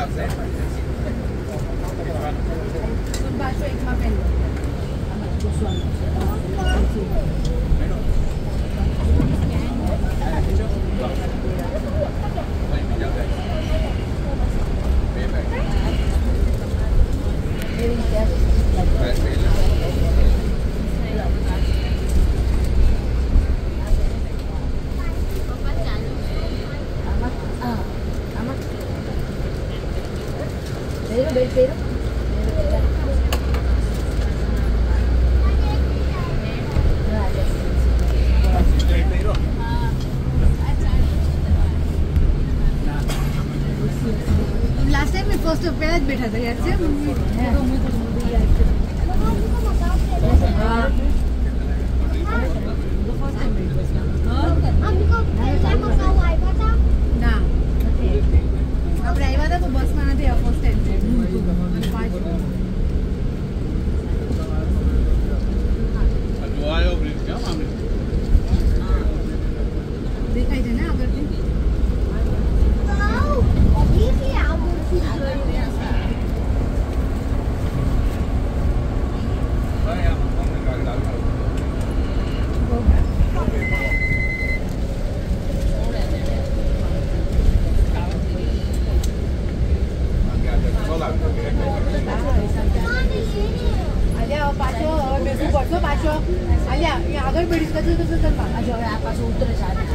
Baso ik maar ben. Last time we first पहले बैठा था यार से ना अब ड्राइवर था तो बस में आना था फर्स्ट टाइम देखा ही ना अगर Alia, yang agak beri sekali tu kan pak. Ajar apa sudah sana.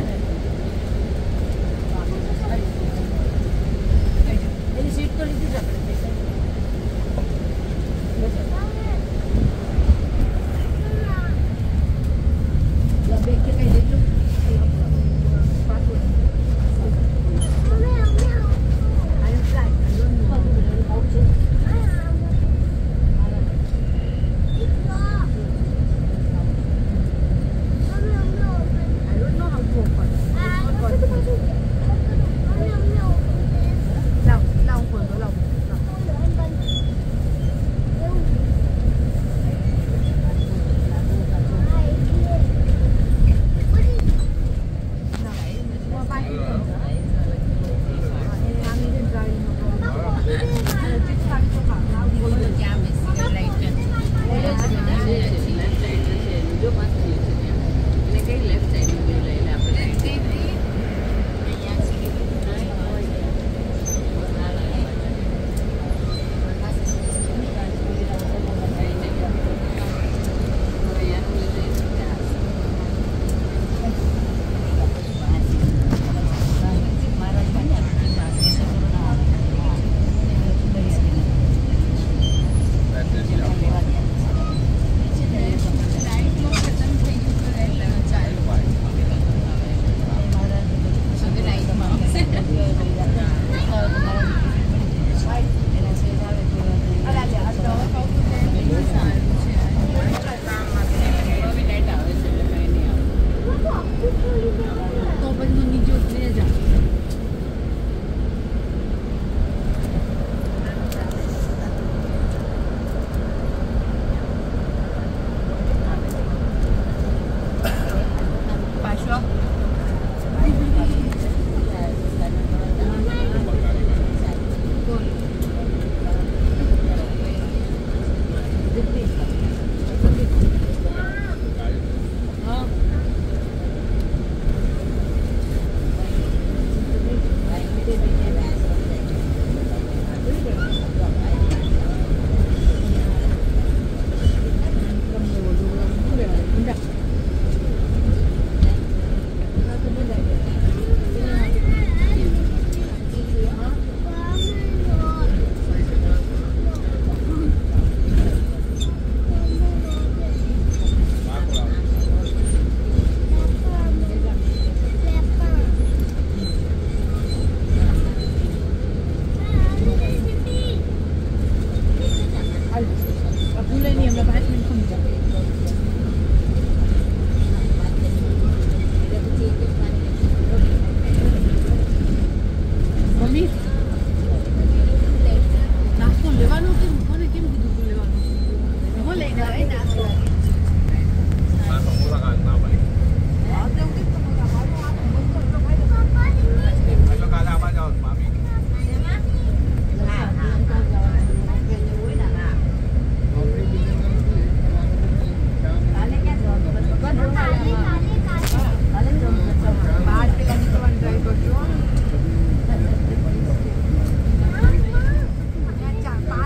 Ini seat tu itu dah. Lebih ke kayak gitu.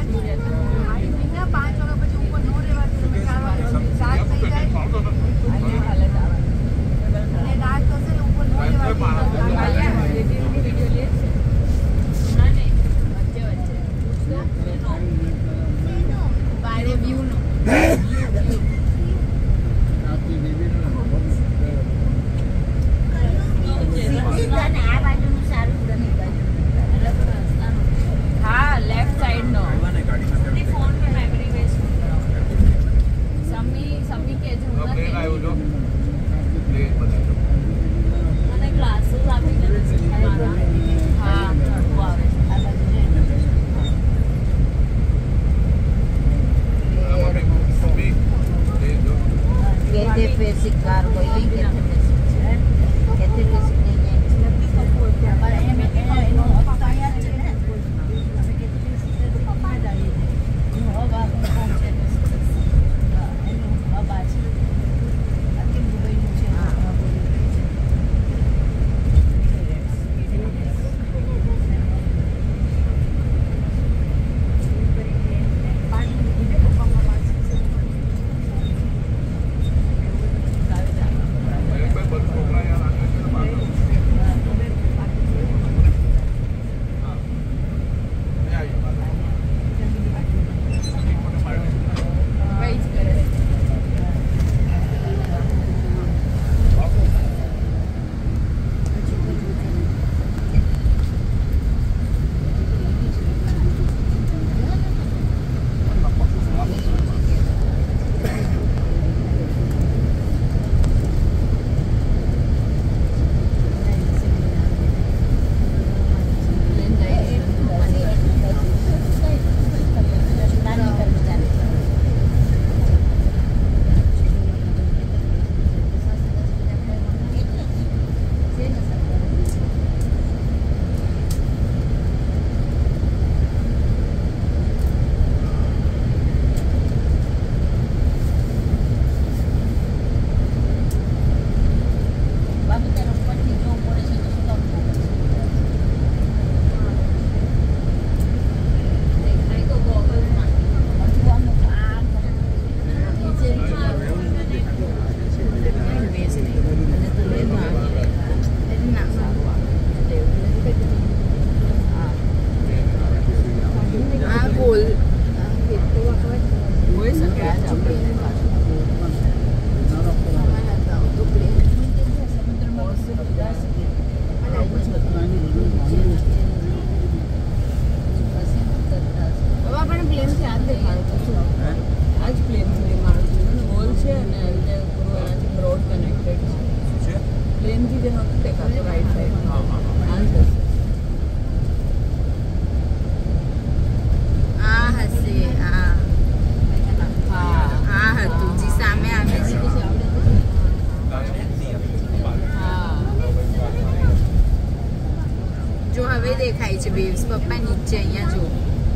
દેખાય છે બેવ્સ પપ્પા નીચે અહીંયા જો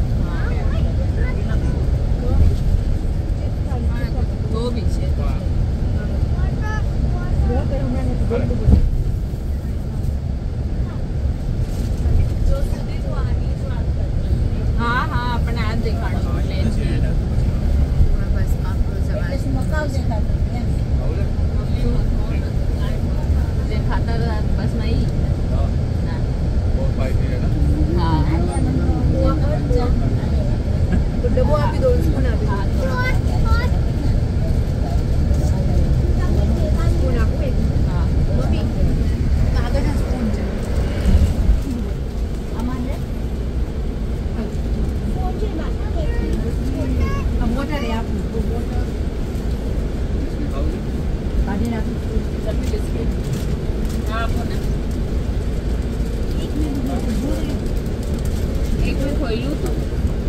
તો બી છે હા હા આપણે આ દેખાડો પ્લેન બસ દેખાતા બસ નહીં ડબ્બો આપી દો સ્પૂન આપી દો સ્પૂન આપું હા મમ્મી કાગળના સ્પૂન છે અમારે મોટા રે આપું કાઢી નાખું સર્વી બિસ્કિટ હા આપો ને એક મેં ખોલ્યું હતું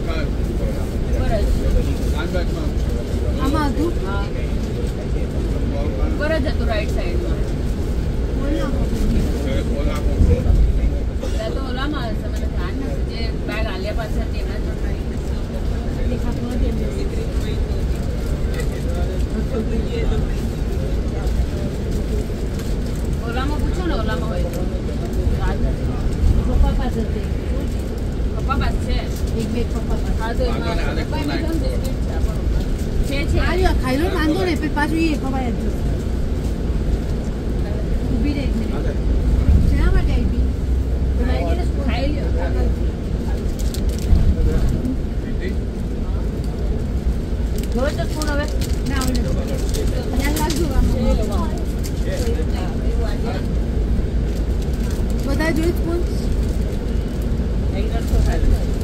આમાં હતું હા ઉપર જ હતું રાઈટ સાઈડમાં તો ઓલામાં હશે મને ધ્યાન નથી જે બેગ આલિયા પાસે હતી એમના ઓલામાં પૂછો ને ઓલામાં હોય તો પપ્પા પાસે હતી પપ્પા પાસે છે એક બે પપ્પા પાસે હા તો 아니야, 가위로 만들어. 빠져 위에 봐봐야지. 우비래. 지나갈 때 이비. Dua spoon apa? Nah, jangan lagu kamu. बताए 2 स्पून. Extra so है.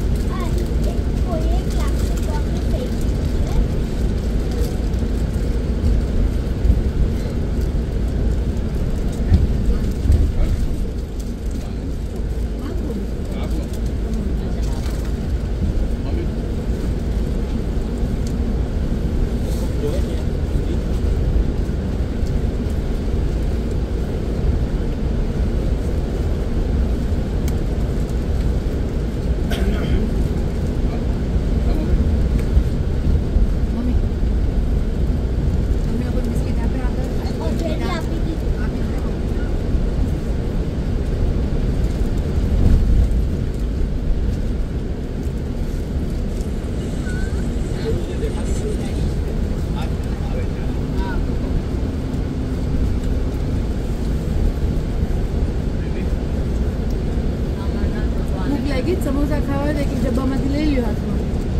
समोसा खावा लेकिन डब्बा में ले लियो हाथ में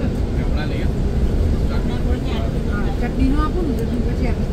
चटनी नो आपो चटनी પછી આપો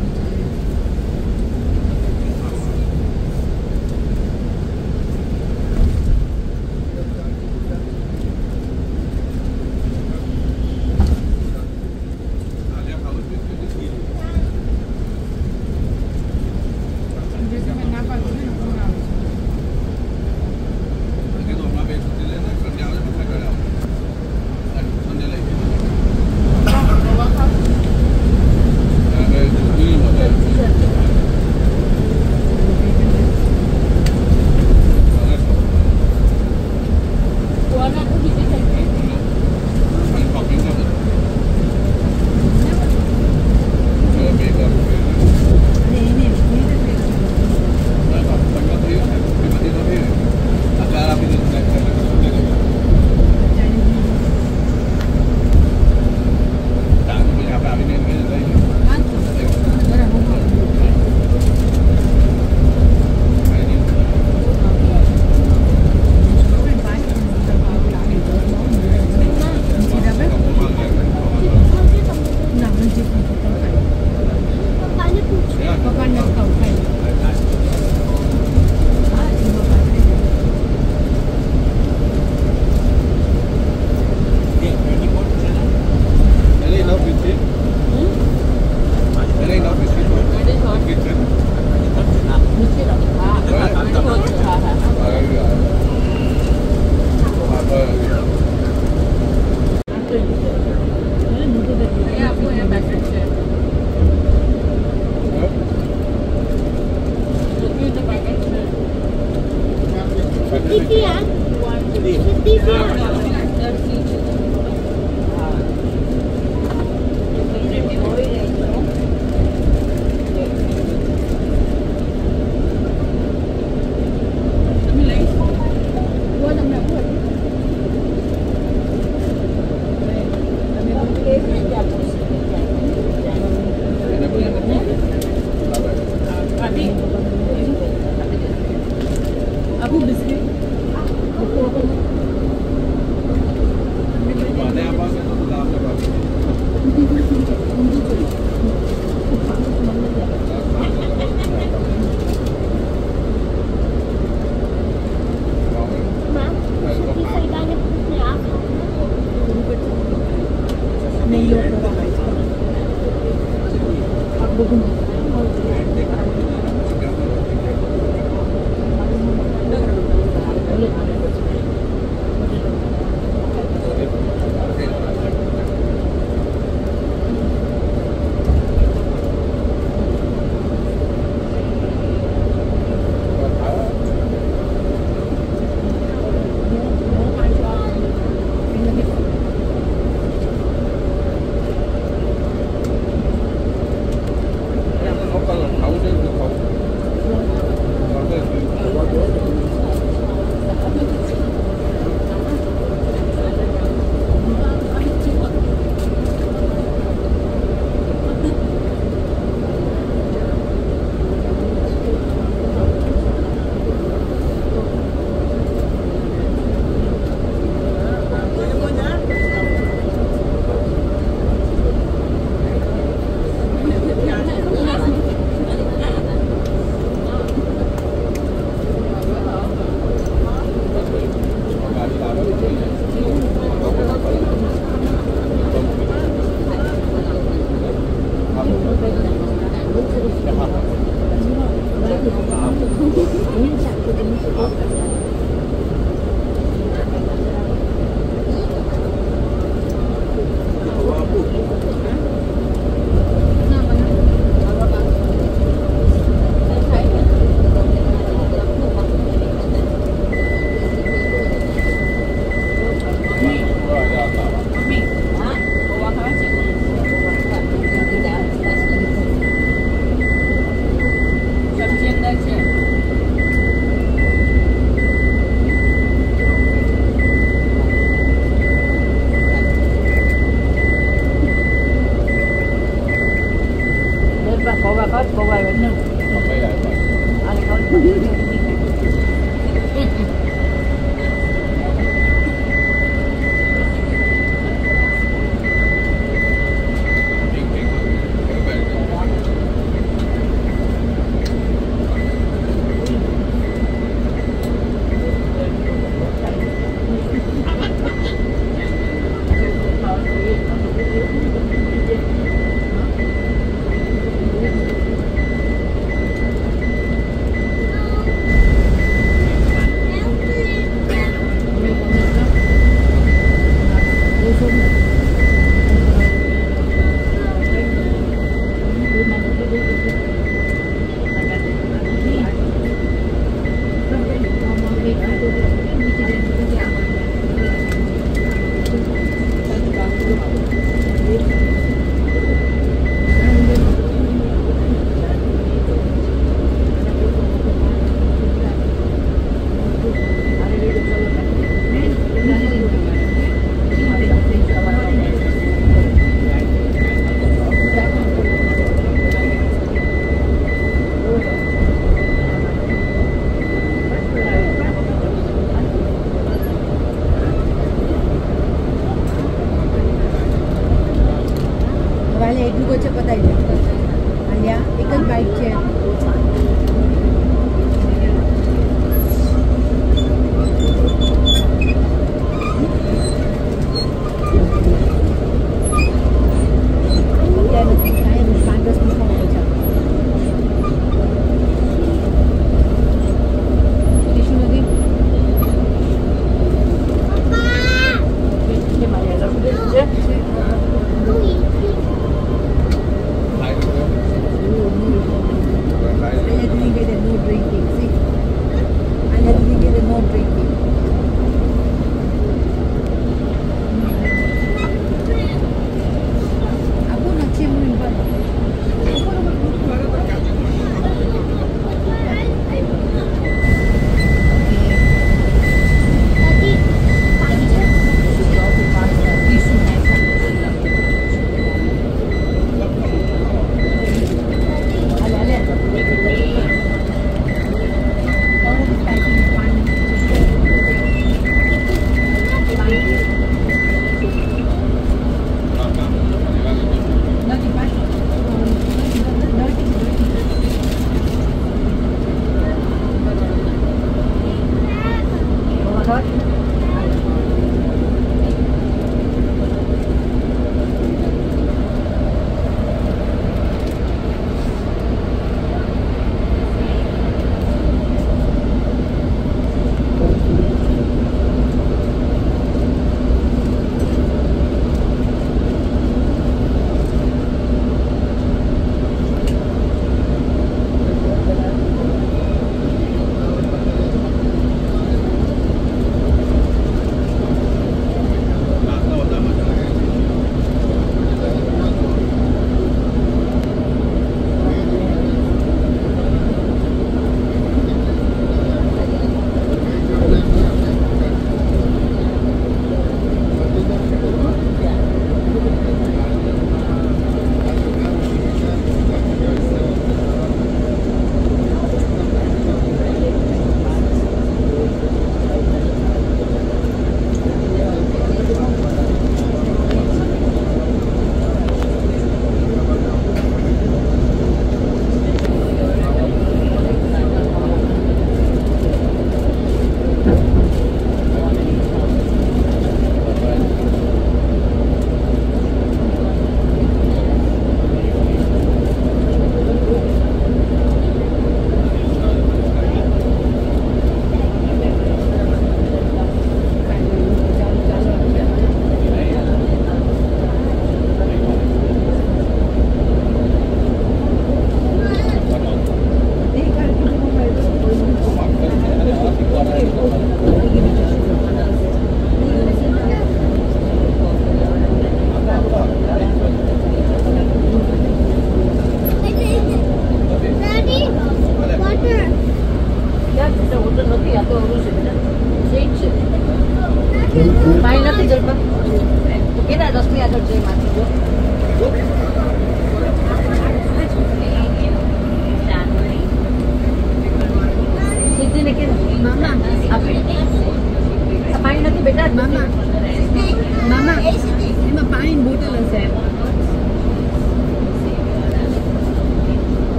કેટલું વચ્ચે પતાવી દે આલિયા એક જ બાઈક છે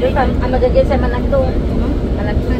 Ama gagawin sa manak to. Manak to.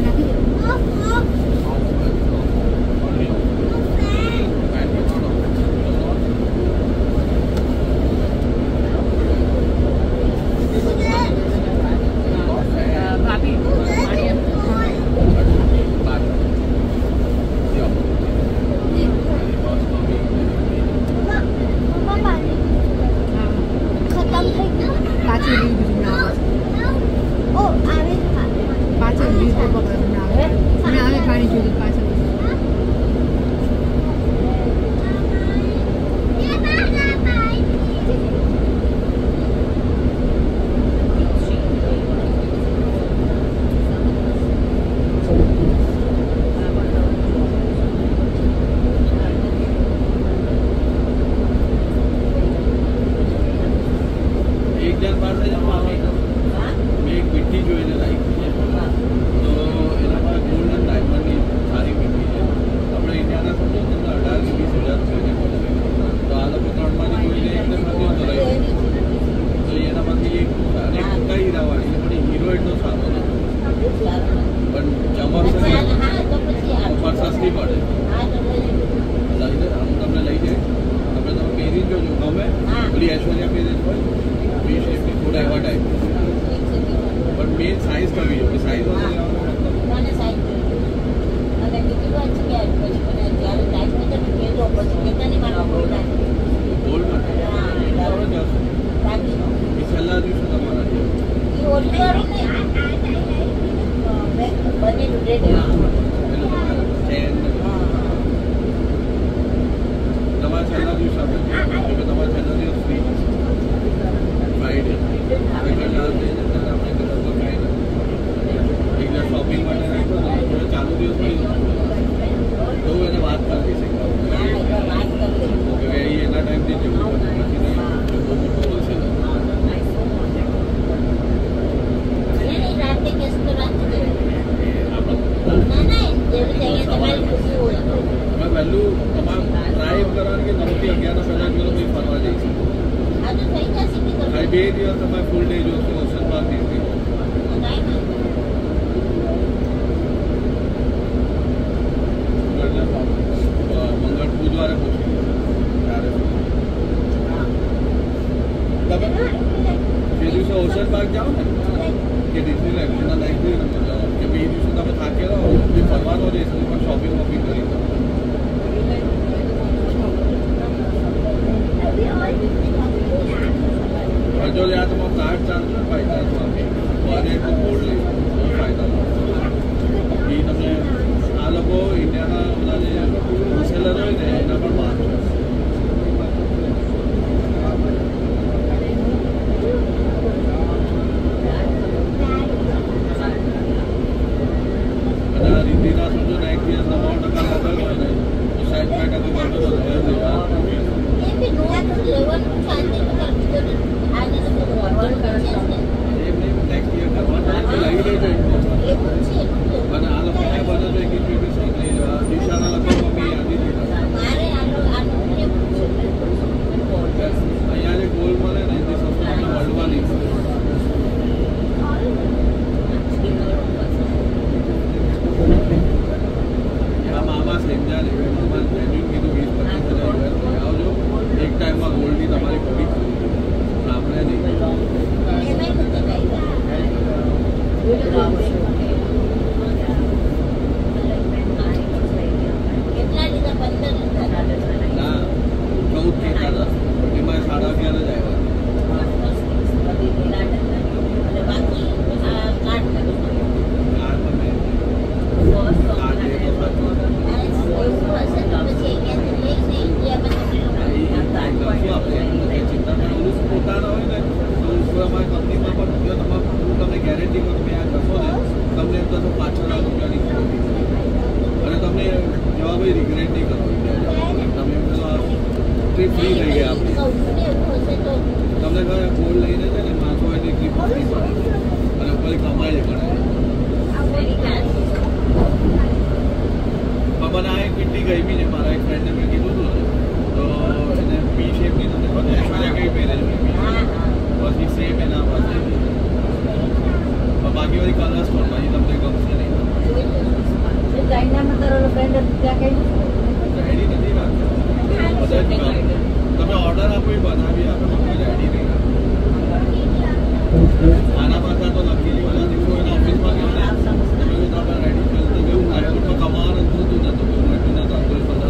આના પાછા તો લખી બધા દિવસો એના ઓફિસમાં ગયો ને તમે તો આપણે રેડી ચાલતો ગયું એરપોર્ટમાં કમાવાનું થતું નતું ગવર્મેન્ટ નતું આપણે બધા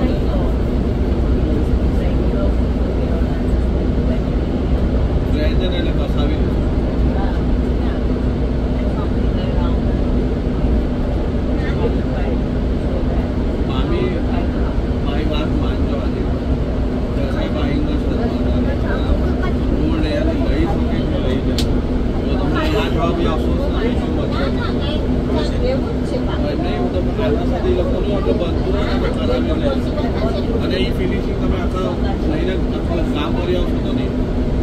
એટલે ફસાવી મામી મારી વાત માનજો આજે જરા ભાઈના હું લઈ શકે તો લઈ જાઓ જો તમને યાદ હોય બી અફસોસ નહીં તો નહીં હું તો આના સાથે લોકોનું આપણે બધું કરાવી લે અને એ ફિનિશિંગ તમે આખા લઈને આખું કામ કરી આવશો તો નહીં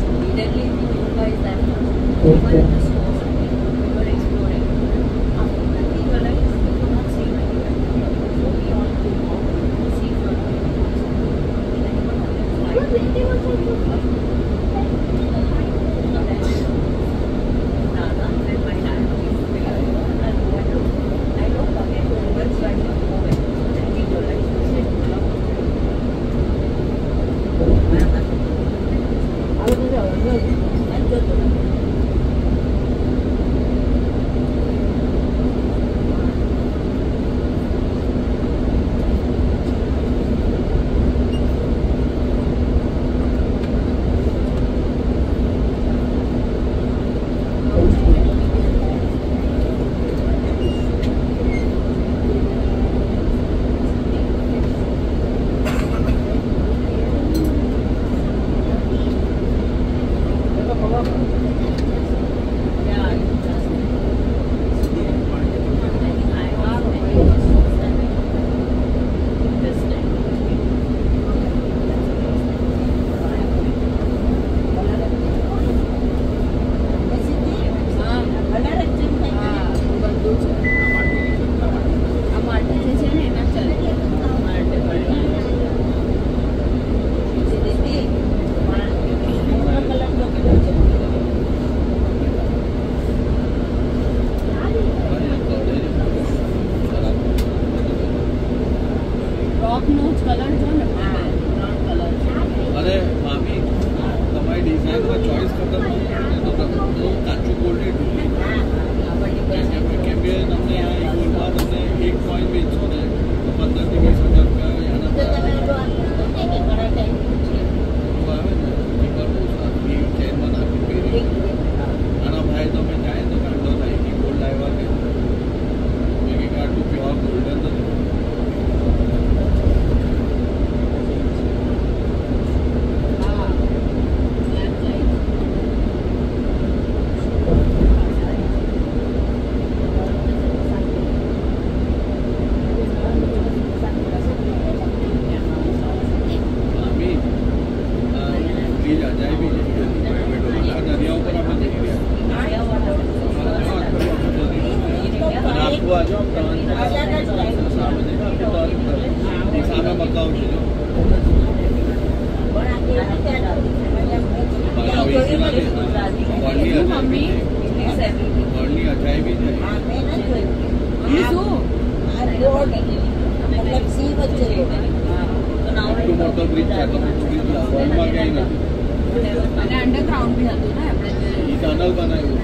અંડરગ્રાઉન્ડ બી હતું ને આપણે ટનલ બનાવ્યું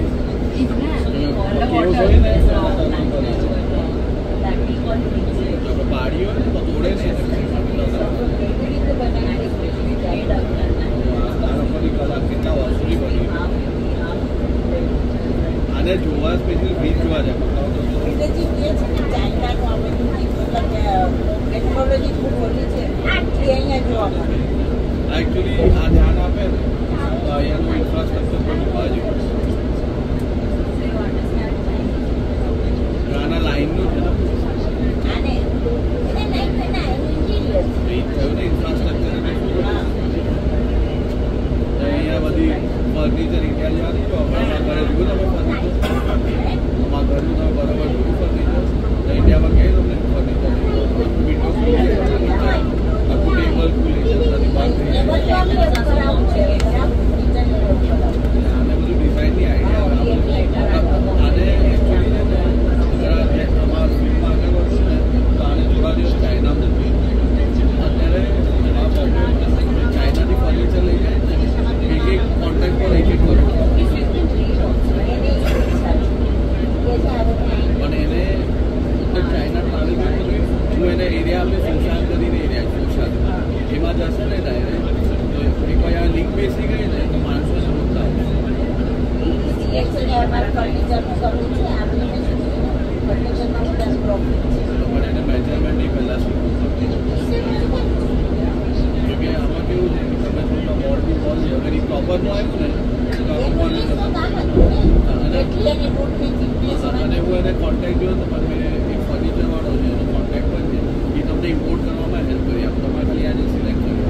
પાડીઓ ને તો તોડે છે કેટલા વર્ષોની બની આને જોવા સ્પેશિયલ બીચ જોવા જાય ટેકનોલોજી ખૂબ ઓછી છે અહીંયા જોવા મળે એકચ્યુઅલી આ ધ્યાન આપે ને અહીંયાનું ઇન્ફ્રાસ્ટ્રક્ચર પણ બાજુ આના લાઈનનું છે ને થયું ને ઇન્ફ્રાસ્ટ્રક્ચર અહીંયા બધી ફર્નિચર ઇન્ડિયા જેવા નહીં જો અમારા ઘરે જોયું તમે ફર્નિચર અમારા ઘરનું તમે બરાબર જોયું ફર્નિચર ઇન્ડિયામાં કહે તમને ફર્નિચર વિન્ડો ખુલી આખું ટેબલ ખુલી આને બધું ડિઝાઇન અમારે ફર્નિચરનું કરવું છે આપણે ફર્નિચરમાં વધારે પ્રોફિટ છે પણ એને મેજરમેન્ટ એ પહેલાં શીખવું કે આમાં કેવું છે કે તમે થોડા બોર્ડની બોલ છે અગર એ પ્રોપર ન આવ્યું ને તો આમાં અને હું એને કોન્ટેક્ટ જોયો તો મને એક ફર્નિચરવાળો છે એનો કોન્ટેક્ટ પણ છે એ તમને ઇમ્પોર્ટ કરવામાં હેલ્પ કરી આપો તમારે ખાલી આજે સિલેક્ટ કરી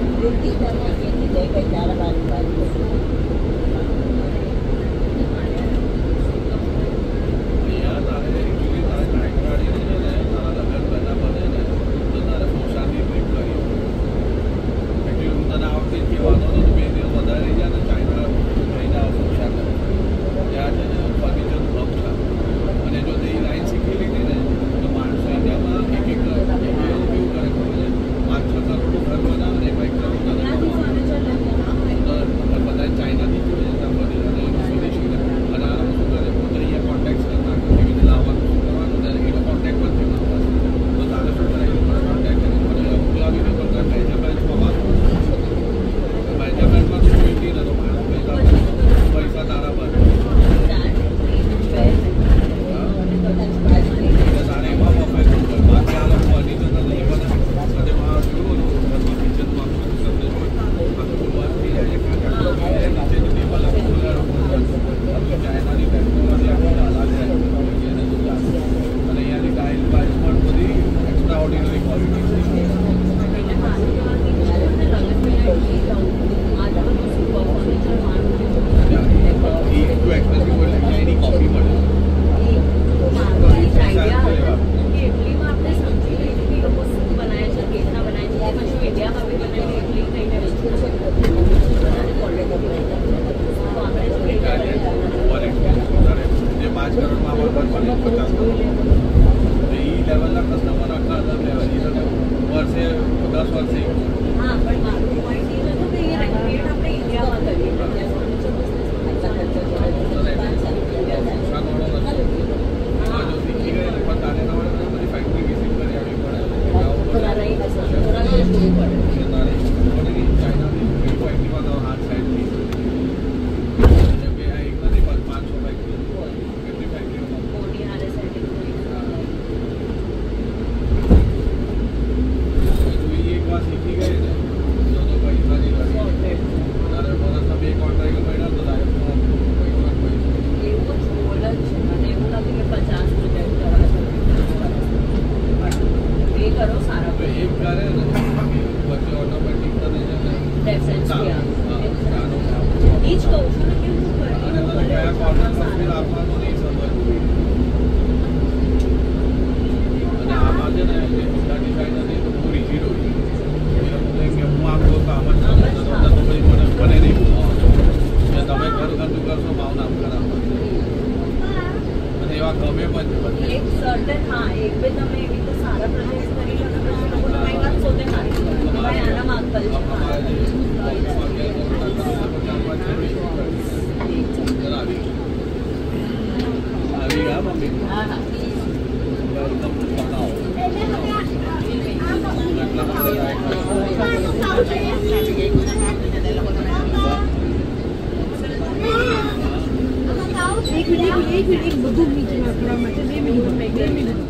એક મિનિટ બધું નીચે નાખવા માટે 2 મિનિટ